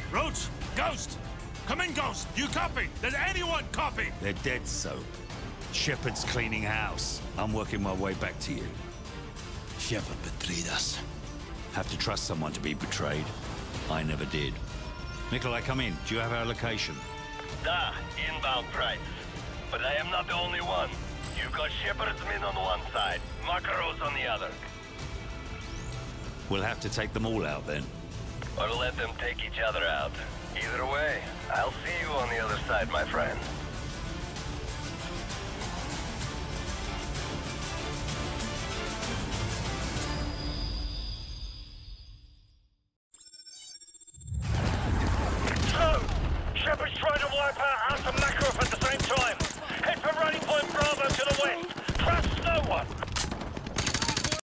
Roach! Ghost! Come in, Ghost! You copy? Does anyone copy? They're dead, so. Shepard's cleaning house. I'm working my way back to you. Shepard betrayed us. Have to trust someone to be betrayed. I never did. Nikolai, come in. Do you have our location? Da, inbound price. But I am not the only one. You got Shepard's men on one side, Makaros on the other. We'll have to take them all out then. Or let them take each other out. Either way, I'll see you on the other side, my friend. So, Shepard's trying to wipe out us and Makarov at the same time. Head for running point Bravo to the west. Trust no one.